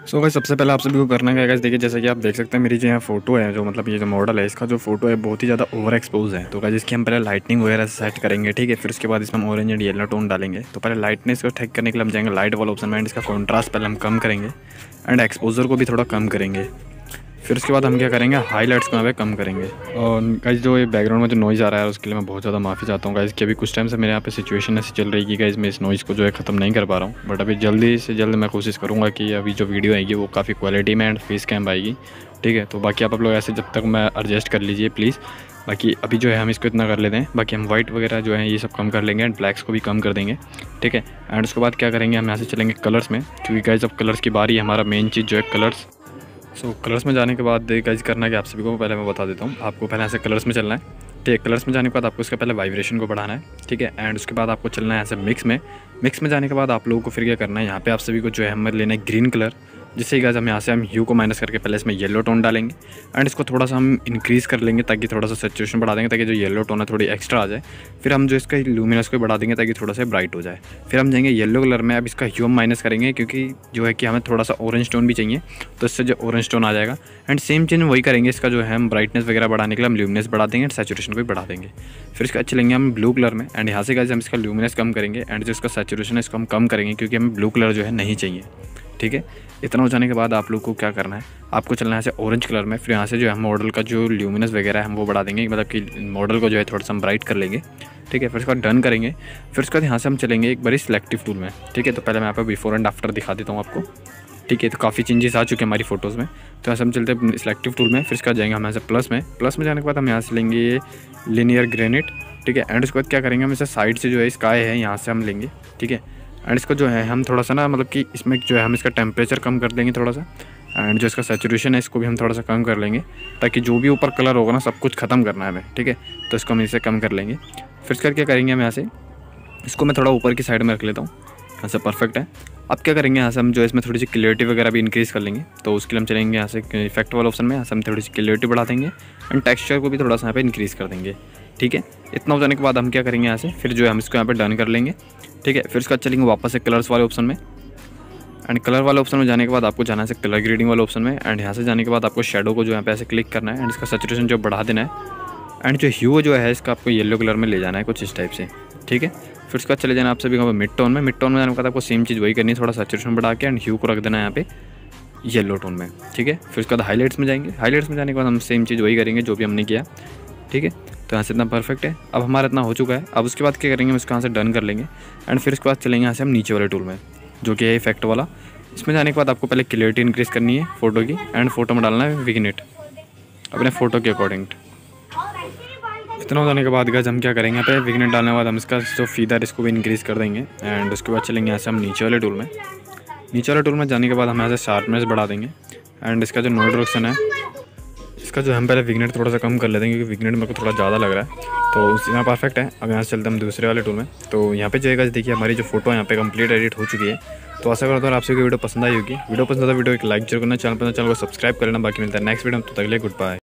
So guys सबसे पहले आप सभी को करना क्या है, देखिए जैसा कि आप देख सकते हैं मेरी जो यहाँ फोटो है, जो मतलब ये जो मॉडल है इसका जो फोटो है बहुत ही ज़्यादा ओवर एक्सपोज है। तो गाइस इसकी हम पहले लाइटनिंग वगैरह सेट करेंगे, ठीक है। फिर उसके बाद इसमें हम ऑरेंज एंड येलो टोन डालेंगे। तो पहले लाइटनेस को ठीक करने के लिए हम जाएंगे लाइट वाला ऑप्शन में, एंड इसका कॉन्ट्रास्ट पहले हम कम करेंगे एंड एक्सपोजर को भी थोड़ा कम करेंगे। फिर उसके बाद हम क्या करेंगे, हाईलाइट्स को यहाँ पे कम करेंगे। और गाइस जो ये बैकग्राउंड में जो नॉइज़ आ रहा है उसके लिए मैं बहुत ज़्यादा माफ़ी चाहता हूँ गाइस, कि अभी कुछ टाइम से मेरे यहाँ पे सिचुएशन ऐसी चल रही है कि गाइस मैं इस नॉइज़ को जो है ख़त्म नहीं कर पा रहा हूँ। बट अभी जल्दी से जल्द मैं कोशिश करूँगा कि अभी जो वीडियो आएगी वो काफ़ी क्वालिटी में एंड फेस कैम आएगी, ठीक है। तो बाकी आप लोग ऐसे जब तक मैं एडजस्ट कर लीजिए प्लीज़। बाकी अभी जो है हम इसको इतना कर लेते हैं, बाकी हम वाइट वगैरह जो है ये सब कम कर लेंगे एंड ब्लैक्स को भी कम कर देंगे, ठीक है। एंड उसके बाद क्या करेंगे, हम यहाँ से चलेंगे कलर्स में, क्योंकि गाइस अब कलर्स की बारी है, हमारा मेन चीज़ जो है कलर्स। सो कलर्स में जाने के बाद गाइस करना है कि आप सभी को पहले मैं बता देता हूँ। आपको पहले ऐसे कलर्स में चलना है, ठीक है। कलर्स में जाने के बाद आपको इसका पहले वाइब्रेशन को बढ़ाना है, ठीक है। एंड उसके बाद आपको चलना है ऐसे मिक्स में। मिक्स में जाने के बाद आप लोगों को फिर क्या करना है, यहाँ पे आप सभी को जो है हमें लेना है ग्रीन कलर, जिससे गाइस हम यहाँ से हम ह्यू को माइनस करके पहले इसमें येलो टोन डालेंगे एंड इसको थोड़ा सा हम इंक्रीज़ कर लेंगे, ताकि थोड़ा सा सैचुरेशन बढ़ा देंगे, ताकि जो येलो टोन है थोड़ी एक्स्ट्रा आ जाए। फिर हम जो इसका लूमिनस को बढ़ा देंगे ताकि थोड़ा सा ब्राइट हो जाए। फिर हम जाएंगे येलो कलर में, अब इसका ह्यू हम माइनस करेंगे, क्योंकि जो है कि हमें थोड़ा सा ऑरेंज टोन भी चाहिए, तो इससे जो ऑरेंज टोन आ जाएगा। एंड सेम चीज़ वही करेंगे, इसका जो है हम ब्राइटनेस वगैरह बढ़ाने के लिए हम ल्यूमिनस बढ़ा देंगे एंड सैचुरेशन को भी बढ़ा देंगे। फिर इसका चलेंगे हम ब्लू कलर में, एंड यहाँ से गाइस हम इसका ल्यूमिनस कम करेंगे एंड जो इसका सैचुरेशन है इसको हम कम करेंगे, क्योंकि हमें ब्लू कलर जो है नहीं चाहिए, ठीक है। इतना हो जाने के बाद आप लोग को क्या करना है, आपको चलना है ऐसे ऑरेंज कलर में। फिर यहाँ से जो है मॉडल का जो ल्यूमिनस वगैरह है हम वो बढ़ा देंगे, मतलब कि मॉडल को जो है थोड़ा सा हम ब्राइट कर लेंगे, ठीक है। फिर उसका डन करेंगे। फिर उसके बाद यहाँ से हम चलेंगे एक बारी सिलेक्टिव टूल में, ठीक है। तो पहले मैं यहाँ पर बिफोर एंड आफ्टर दिखा देता हूँ आपको, ठीक है। तो काफ़ी चेंजेस आ चुके हैं हमारी फ़ोटोज़ में। तो यहाँ से हम चलते हैं सिलेक्टिव टूल में। फिर इसका जाएंगे हम यहाँ से प्लस में। प्लस में जाने के बाद हम यहाँ से लेंगे लिनियर ग्रेनाइट, ठीक है। एंड उसके बाद क्या करेंगे, हम इसे साइड से जो है स्काई है यहाँ से हम लेंगे, ठीक है। एंड इसको जो है हम थोड़ा सा ना, मतलब कि इसमें जो है हम इसका टेम्परेचर कम कर देंगे थोड़ा सा, एंड जो इसका सैचुरेशन है इसको भी हम थोड़ा सा कम कर लेंगे, ताकि जो भी ऊपर कलर होगा ना सब कुछ ख़त्म करना है हमें, ठीक है। तो इसको हम इसे कम कर लेंगे। फिर इसका क्या करेंगे, हम यहाँ से इसको मैं थोड़ा ऊपर की साइड में रख लेता हूँ, यहाँ से परफेक्ट है। अब क्या करेंगे, यहाँ से हम जो है इसमें थोड़ी सी क्लियरिटी वगैरह भी इंक्रीज़ कर लेंगे। तो उसके लिए हम चलेंगे यहाँ से इफेक्ट वाला ऑप्शन में, यहाँ से हम थोड़ी सी क्लियरिटी बढ़ा देंगे एंड टेक्सचर को भी थोड़ा सा यहाँ पे इंक्रीज़ कर देंगे, ठीक है। इतना हो जाने के बाद हम क्या करेंगे, यहाँ से फिर जो है हम इसको यहाँ पे डन कर लेंगे, ठीक है। फिर उसका चलेंगे वापस से कलर्स वाले ऑप्शन में, एंड कलर वाले ऑप्शन में जाने के बाद आपको जाना है कलर ग्रेडिंग वाले ऑप्शन में, एंड यहाँ से जाने के बाद आपको शेडो को जो यहाँ पे ऐसे क्लिक करना है एंड इसका सैचुरेशन जो बढ़ा देना है, एंड जो ह्यू जो है इसका आपको येलो कलर में ले जाना है कुछ इस टाइप से, ठीक है। फिर उसके बाद चले जाना आप सभी को मिड टोन में। मिड टोन में जाने के बाद आपको सेम चीज़ वही करनी है, थोड़ा सैचुरेशन बढ़ा के एंड ह्यू को रख देना है यहाँ पे येलो टोन में, ठीक है। फिर उसके बाद हाईलाइट्स में जाएंगे। हाईलाइट्स में जाने के बाद हम सेम चीज़ वही करेंगे जो भी हमने किया, ठीक है। तो यहाँ से इतना परफेक्ट है। अब हमारा इतना हो चुका है। अब उसके बाद क्या करेंगे, हम इसको यहाँ से डन कर लेंगे एंड फिर उसके बाद चलेंगे यहाँ से हम नीचे वाले टूल में, जो कि है इफेक्ट वाला। इसमें जाने के बाद आपको पहले क्लियरिटी इंक्रीज़ करनी है फ़ोटो की, एंड फोटो में डालना है विग्नेट अपने फ़ोटो के अकॉर्डिंग। इतना हो जाने के बाद गाइस हम क्या करेंगे, यहाँ पे विग्नेट डालने के बाद हम इसका जो फीदर इसको भी इंक्रीज़ कर देंगे एंड उसके बाद चलेंगे यहाँ से हम नीचे वाले टूल में। नीचे वाले टूल में जाने के बाद हम यहाँ से शार्पनेस बढ़ा देंगे एंड इसका जो नो डायरेक्शन है इसका जो हम पहले विग्नेट थोड़ा सा कम कर लेते हैं, क्योंकि विग्नेट मेरे को थोड़ा ज़्यादा लग रहा है। तो यहाँ परफेक्ट है। अब यहाँ से चलते हम दूसरे वाले टूल में। तो यहाँ पे जो है देखिए हमारी जो फोटो यहाँ पे कंप्लीट एडिट हो चुकी है। तो आशा करता हूँ आपसे वीडियो पसंद आई होगी। वीडियो पसंद आता वीडियो एक लाइक जरूर करना, चैनल को सब्सक्राइब कर लेना। बाकी मिलता है नेक्स्ट वीडियो में, तो तक के लिए गुड बाय।